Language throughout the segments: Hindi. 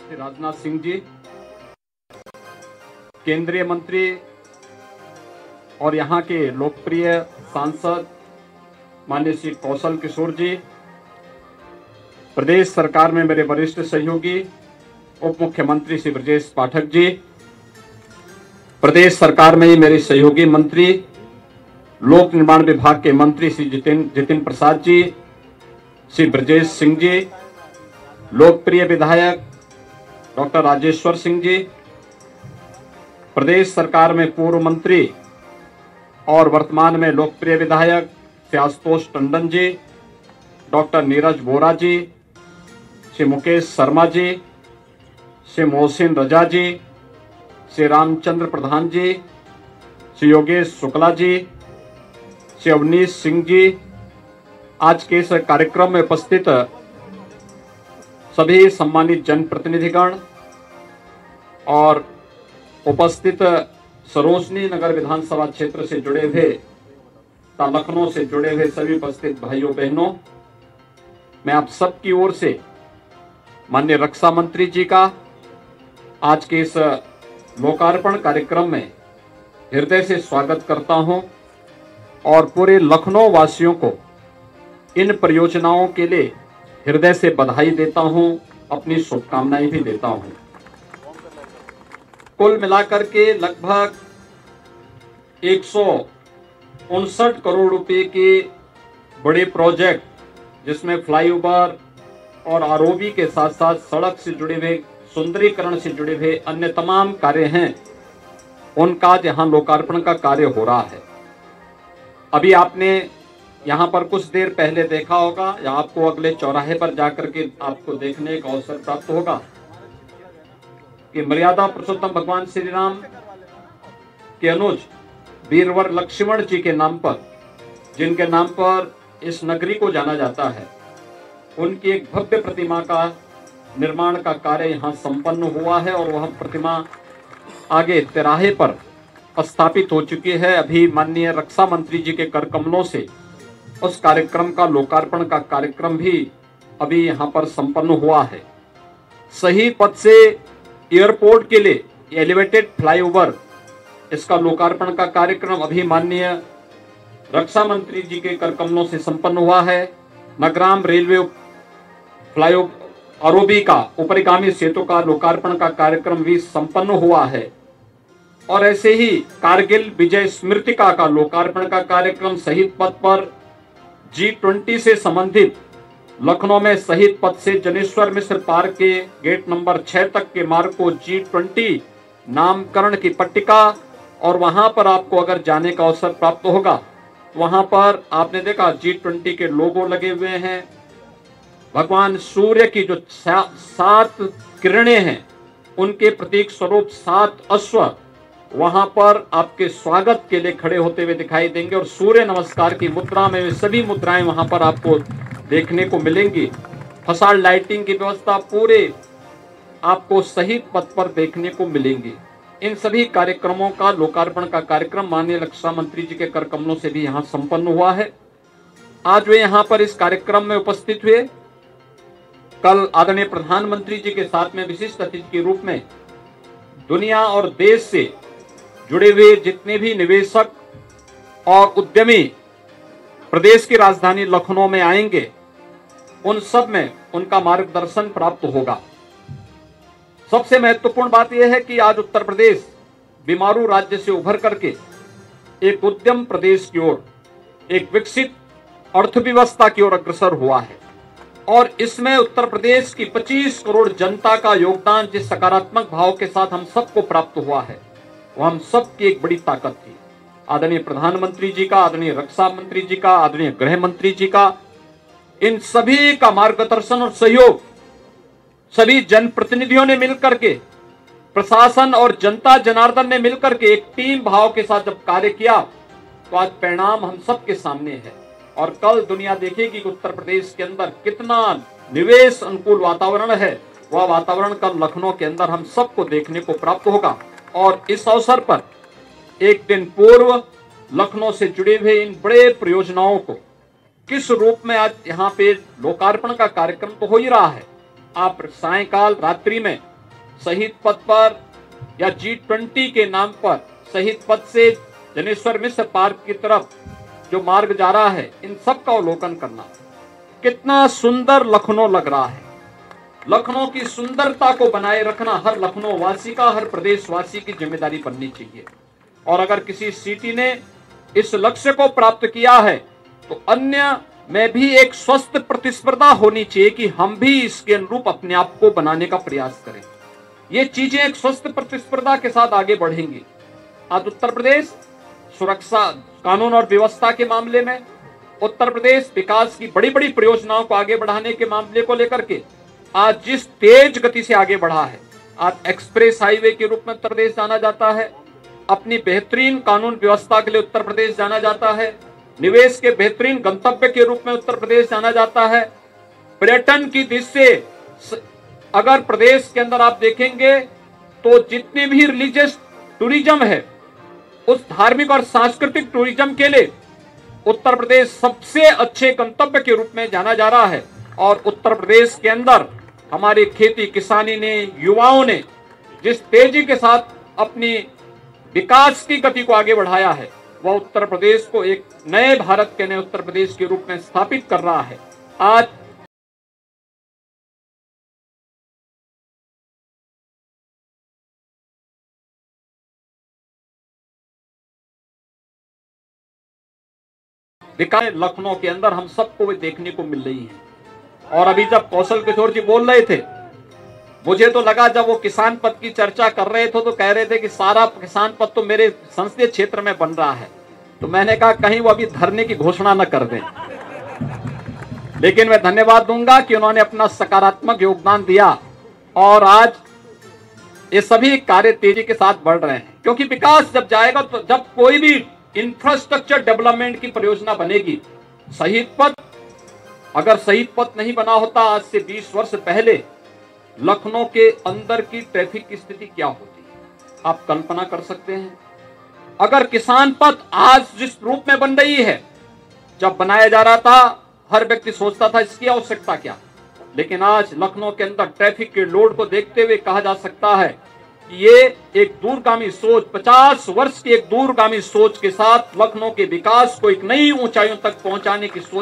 श्री राजनाथ सिंह जी, केंद्रीय मंत्री और यहाँ के लोकप्रिय सांसद माननीय श्री कौशल किशोर जी, प्रदेश सरकार में मेरे वरिष्ठ सहयोगी उप मुख्यमंत्री श्री ब्रजेश पाठक जी, प्रदेश सरकार में ही मेरे सहयोगी मंत्री लोक निर्माण विभाग के मंत्री श्री जितिन प्रसाद जी, श्री ब्रजेश सिंह जी, लोकप्रिय विधायक डॉक्टर राजेश्वर सिंह जी, प्रदेश सरकार में पूर्व मंत्री और वर्तमान में लोकप्रिय विधायक श्री आशुतोष टंडन जी, डॉक्टर नीरज बोरा जी, श्री मुकेश शर्मा जी, श्री मोहसिन रजा जी, श्री रामचंद्र प्रधान जी, श्री योगेश शुक्ला जी, श्री अवनीश सिंह जी, आज के इस कार्यक्रम में उपस्थित सभी सम्मानित जनप्रतिनिधिगण और उपस्थित सरोजनी नगर विधानसभा क्षेत्र से जुड़े हुए तथा लखनऊ से जुड़े हुए सभी उपस्थित भाइयों बहनों, मैं आप सबकी ओर से माननीय रक्षा मंत्री जी का आज के इस लोकार्पण कार्यक्रम में हृदय से स्वागत करता हूं और पूरे लखनऊ वासियों को इन परियोजनाओं के लिए हृदय से बधाई देता हूं, अपनी शुभकामनाएं भी देता हूं। कुल मिलाकर के लगभग 159 करोड़ रुपए के बड़े प्रोजेक्ट, जिसमें फ्लाईओवर और आरओबी के साथ साथ सड़क से जुड़े हुए, सुंदरीकरण से जुड़े हुए अन्य तमाम कार्य हैं, उनका यहां लोकार्पण का कार्य हो रहा है। अभी आपने यहां पर कुछ देर पहले देखा होगा या आपको अगले चौराहे पर जाकर के आपको देखने का अवसर प्राप्त होगा कि मर्यादा पुरुषोत्तम भगवान श्री राम के अनुज वीरवर लक्ष्मण जी के नाम पर, जिनके नाम पर इस नगरी को जाना जाता है, उनकी एक भव्य प्रतिमा का निर्माण का कार्य यहाँ संपन्न हुआ है और वह प्रतिमा आगे तिराहे पर स्थापित हो चुकी है। अभी माननीय रक्षा मंत्री जी के कर कमलों से उस कार्यक्रम का लोकार्पण का कार्यक्रम भी अभी यहाँ पर संपन्न हुआ है। सही पथ से एयरपोर्ट के लिए एलिवेटेड फ्लाईओवर, इसका लोकार्पण का कार्यक्रम अभी माननीय रक्षा मंत्री जी के कर कमलों से संपन्न हुआ है। नगराम रेलवे फ्लाईओवर आरओबी का ऊपरीगामी सेतु का लोकार्पण का कार्यक्रम भी संपन्न हुआ है और ऐसे ही कारगिल विजय स्मृतिका का लोकार्पण का कार्यक्रम शहीद पथ पर G20 से संबंधित लखनऊ में शहीद पथ से जनेश्वर मिश्र पार्क के गेट नंबर 6 तक के मार्ग को G20 नामकरण की पट्टिका, और वहां पर आपको अगर जाने का अवसर प्राप्त होगा, वहां पर आपने देखा G20 के लोगो लगे हुए हैं। भगवान सूर्य की जो 7 किरणें हैं, उनके प्रतीक स्वरूप 7 अश्व वहां पर आपके स्वागत के लिए खड़े होते हुए दिखाई देंगे और सूर्य नमस्कार की मुद्रा में वे सभी मुद्राएं वहां पर आपको देखने को मिलेंगी। फसाड लाइटिंग की व्यवस्था पूरे आपको शहीद पथ पर देखने को मिलेंगी। इन सभी कार्यक्रमों का लोकार्पण का कार्यक्रम माननीय रक्षा मंत्री जी के कर कमलों से भी यहाँ संपन्न हुआ है। आज वे यहाँ पर इस कार्यक्रम में उपस्थित हुए। कल आदरणीय प्रधानमंत्री जी के साथ में विशिष्ट अतिथि के रूप में दुनिया और देश से जुड़े हुए जितने भी निवेशक और उद्यमी प्रदेश की राजधानी लखनऊ में आएंगे, उन सब में उनका मार्गदर्शन प्राप्त होगा। सबसे महत्वपूर्ण बात यह है कि आज उत्तर प्रदेश बीमारू राज्य से उभर करके एक उद्यम प्रदेश की ओर, एक विकसित अर्थव्यवस्था की ओर अग्रसर हुआ है और इसमें उत्तर प्रदेश की 25 करोड़ जनता का योगदान जिस सकारात्मक भाव के साथ हम सबको प्राप्त हुआ है, वो हम सबकी एक बड़ी ताकत थी। आदरणीय प्रधानमंत्री जी का, आदरणीय रक्षा मंत्री जी का, आदरणीय गृह मंत्री जी का, इन सभी का मार्गदर्शन और सहयोग सभी जनप्रतिनिधियों ने मिलकर के, प्रशासन और जनता जनार्दन ने मिलकर के एक टीम भाव के साथ जब कार्य किया, तो आज परिणाम हम सबके सामने है और कल दुनिया देखेगी कि उत्तर प्रदेश के अंदर कितना निवेश अनुकूल वातावरण है। वह वातावरण कल लखनऊ के अंदर हम सबको देखने को प्राप्त होगा और इस अवसर पर एक दिन पूर्व लखनऊ से जुड़े हुए इन बड़े परियोजनाओं को किस रूप में आज यहाँ पे लोकार्पण का कार्यक्रम तो हो ही रहा है। आप सायंकाल रात्रि में शहीद पथ पर या G20 के नाम पर शहीद पथ से जनेश्वर मिश्र पार्क की तरफ जो मार्ग जा रहा है, इन सब का अवलोकन करना। कितना सुंदर लखनऊ लग रहा है। लखनऊ की सुंदरता को बनाए रखना हर लखनऊ वासी का, हर प्रदेशवासी की जिम्मेदारी बननी चाहिए। और अगर किसी सिटी ने इस लक्ष्य को प्राप्त किया है तो अन्य में भी एक स्वस्थ प्रतिस्पर्धा होनी चाहिए कि हम भी इसके अनुरूप अपने आप को बनाने का प्रयास करें। ये चीजें एक स्वस्थ प्रतिस्पर्धा के साथ आगे बढ़ेंगी। आज उत्तर प्रदेश सुरक्षा, कानून और व्यवस्था के मामले में, उत्तर प्रदेश विकास की बड़ी बड़ी परियोजनाओं को आगे बढ़ाने के मामले को लेकर के आज जिस तेज गति से आगे बढ़ा है, आज एक्सप्रेस हाईवे के रूप में उत्तर प्रदेश जाना जाता है। अपनी बेहतरीन कानून व्यवस्था के लिए उत्तर प्रदेश जाना जाता है। निवेश के बेहतरीन गंतव्य के रूप में उत्तर प्रदेश जाना जाता है। पर्यटन की दृष्टि से अगर प्रदेश के अंदर आप देखेंगे तो जितने भी रिलीजियस टूरिज्म है, उस धार्मिक और सांस्कृतिक टूरिज्म के लिए उत्तर प्रदेश सबसे अच्छे गंतव्य के रूप में जाना जा रहा है। और उत्तर प्रदेश के अंदर हमारी खेती किसानी ने, युवाओं ने जिस तेजी के साथ अपनी विकास की गति को आगे बढ़ाया है, वह उत्तर प्रदेश को एक नए भारत के नए उत्तर प्रदेश के रूप में स्थापित कर रहा है। आज विकास लखनऊ के अंदर हम सबको भी देखने को मिल रही है। और अभी जब कौशल किशोर जी बोल रहे थे, मुझे तो लगा जब वो किसान पथ की चर्चा कर रहे थे तो कह रहे थे कि सारा किसान पथ तो मेरे संसदीय क्षेत्र में बन रहा है। तो मैंने कहा कहीं वो अभी धरने की घोषणा न कर दें। लेकिन मैं धन्यवाद दूंगा कि उन्होंने अपना सकारात्मक योगदान दिया और आज ये सभी कार्य तेजी के साथ बढ़ रहे हैं। क्योंकि विकास जब जाएगा तो जब कोई भी इंफ्रास्ट्रक्चर डेवलपमेंट की परियोजना बनेगी, शहीद पथ, अगर शहीद पथ नहीं बना होता आज से 20 वर्ष पहले लखनऊ के अंदर की ट्रैफिक की स्थिति क्या होती, आप कल्पना कर सकते हैं। अगर किसान पथ आज जिस रूप में बन रही है, जब बनाया जा रहा था हर व्यक्ति सोचता था इसकी आवश्यकता क्या, लेकिन आज लखनऊ के अंदर ट्रैफिक के लोड को देखते हुए कहा जा सकता है कि ये एक दूरगामी सोच, 50 वर्ष की एक दूरगामी सोच के साथ लखनऊ के विकास को एक नई ऊंचाइयों तक पहुंचाने की सोच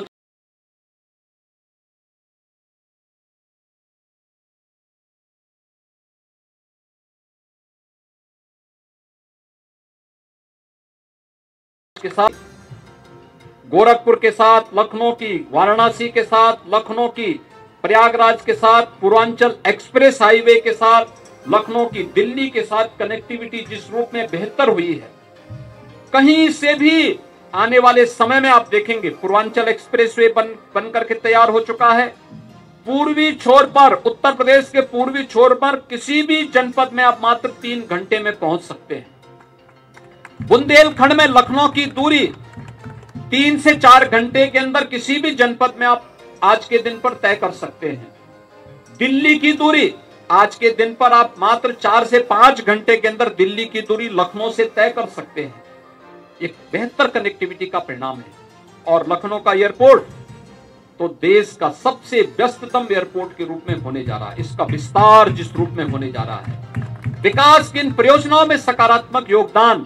के साथ, गोरखपुर के साथ, लखनऊ की वाराणसी के साथ, लखनऊ की प्रयागराज के साथ, पूर्वांचल एक्सप्रेस हाईवे के साथ, लखनऊ की दिल्ली के साथ कनेक्टिविटी जिस रूप में बेहतर हुई है, कहीं से भी आने वाले समय में आप देखेंगे पूर्वांचल एक्सप्रेसवे बन करके तैयार हो चुका है। पूर्वी छोर पर, उत्तर प्रदेश के पूर्वी छोर पर किसी भी जनपद में आप मात्र 3 घंटे में पहुंच सकते हैं। बुंदेलखंड में लखनऊ की दूरी 3 से 4 घंटे के अंदर किसी भी जनपद में आप आज के दिन पर तय कर सकते हैं। दिल्ली की दूरी आज के दिन पर आप मात्र 4 से 5 घंटे के अंदर दिल्ली की दूरी लखनऊ से तय कर सकते हैं। एक बेहतर कनेक्टिविटी का परिणाम है। और लखनऊ का एयरपोर्ट तो देश का सबसे व्यस्ततम एयरपोर्ट के रूप में होने जा रहा है। इसका विस्तार जिस रूप में होने जा रहा है, विकास की इन परियोजनाओं में सकारात्मक योगदान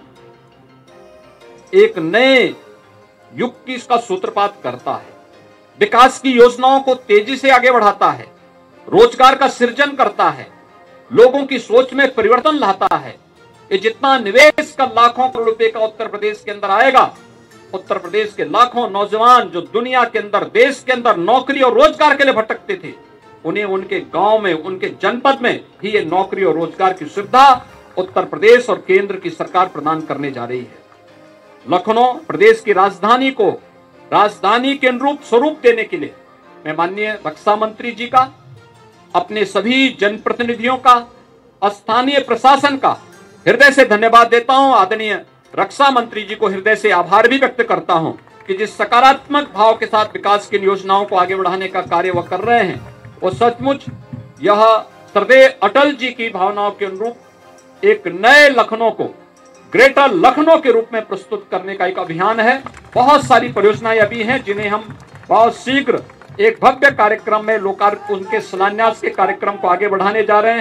एक नए युग की इसका सूत्रपात करता है। विकास की योजनाओं को तेजी से आगे बढ़ाता है, रोजगार का सृजन करता है, लोगों की सोच में परिवर्तन लाता है। ये जितना निवेश का लाखों करोड़ रुपए का उत्तर प्रदेश के अंदर आएगा, उत्तर प्रदेश के लाखों नौजवान जो दुनिया के अंदर, देश के अंदर नौकरी और रोजगार के लिए भटकते थे, उन्हें उनके गांव में, उनके जनपद में भी ये नौकरी और रोजगार की सुविधा उत्तर प्रदेश और केंद्र की सरकार प्रदान करने जा रही है। लखनऊ प्रदेश की राजधानी को राजधानी के अनुरूप स्वरूप देने के लिए मैं माननीय रक्षा मंत्री जी का, अपने सभी जनप्रतिनिधियों का, स्थानीय प्रशासन का हृदय से धन्यवाद देता हूं। आदरणीय रक्षा मंत्री जी को हृदय से आभार भी व्यक्त करता हूं कि जिस सकारात्मक भाव के साथ विकास की योजनाओं को आगे बढ़ाने का कार्य वह कर रहे हैं, वो सचमुच यह सरदेव अटल जी की भावनाओं के अनुरूप एक नए लखनऊ को, ग्रेटर लखनऊ के रूप में प्रस्तुत करने का एक अभियान है। बहुत सारी परियोजनाएं अभी हैं जिन्हें हम बहुत शीघ्र एक भव्य कार्यक्रम में लोकार्पण, उनके शिलान्यास के कार्यक्रम को आगे बढ़ाने जा रहे हैं।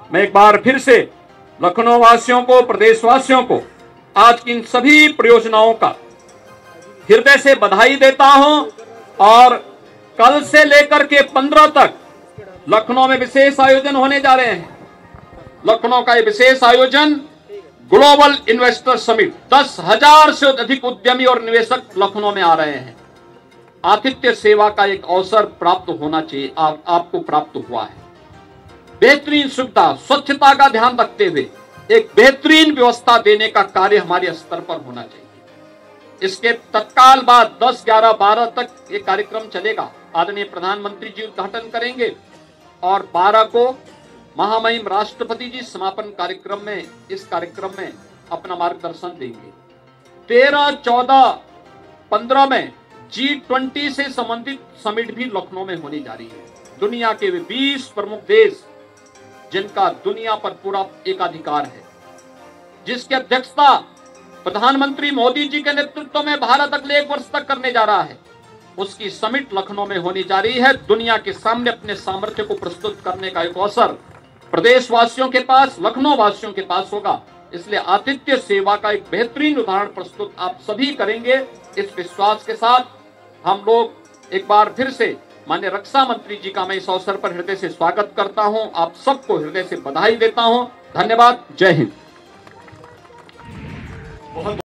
मैं एक बार फिर से लखनऊ वासियों को, प्रदेशवासियों को आज की इन सभी परियोजनाओं का हृदय से बधाई देता हूं। और कल से लेकर के 15 तक लखनऊ में विशेष आयोजन होने जा रहे हैं। लखनऊ का ये विशेष आयोजन ग्लोबल इन्वेस्टर समिट, 10,000 से अधिक उद्यमी और निवेशक लखनऊ में आ रहे हैं। आतिथ्य सेवा का एक अवसर प्राप्त होना चाहिए, आपको प्राप्त हुआ है। बेहतरीन सुविधा, स्वच्छता का ध्यान रखते हुए एक बेहतरीन व्यवस्था देने का कार्य हमारे स्तर पर होना चाहिए। इसके तत्काल बाद 10, 11, 12 तक ये कार्यक्रम चलेगा। आदरणीय प्रधानमंत्री जी उद्घाटन करेंगे और 12 को महामहिम राष्ट्रपति जी समापन कार्यक्रम में, इस कार्यक्रम में अपना मार्गदर्शन देंगे। 13, 14, 15 में G20 से संबंधित समिट भी लखनऊ में होने जा रही है। दुनिया के वे 20 प्रमुख देश जिनका दुनिया पर पूरा एकाधिकार है, जिसकी अध्यक्षता प्रधानमंत्री मोदी जी के नेतृत्व में भारत अगले 1 वर्ष तक करने जा रहा है, उसकी समिट लखनऊ में होने जा रही है। दुनिया के सामने अपने सामर्थ्य को प्रस्तुत करने का एक अवसर प्रदेशवासियों के पास, लखनऊ वासियों के पास होगा। इसलिए आतिथ्य सेवा का एक बेहतरीन उदाहरण प्रस्तुत आप सभी करेंगे। इस विश्वास के साथ हम लोग एक बार फिर से माननीय रक्षा मंत्री जी का मैं इस अवसर पर हृदय से स्वागत करता हूं। आप सबको हृदय से बधाई देता हूं। धन्यवाद। जय हिंद।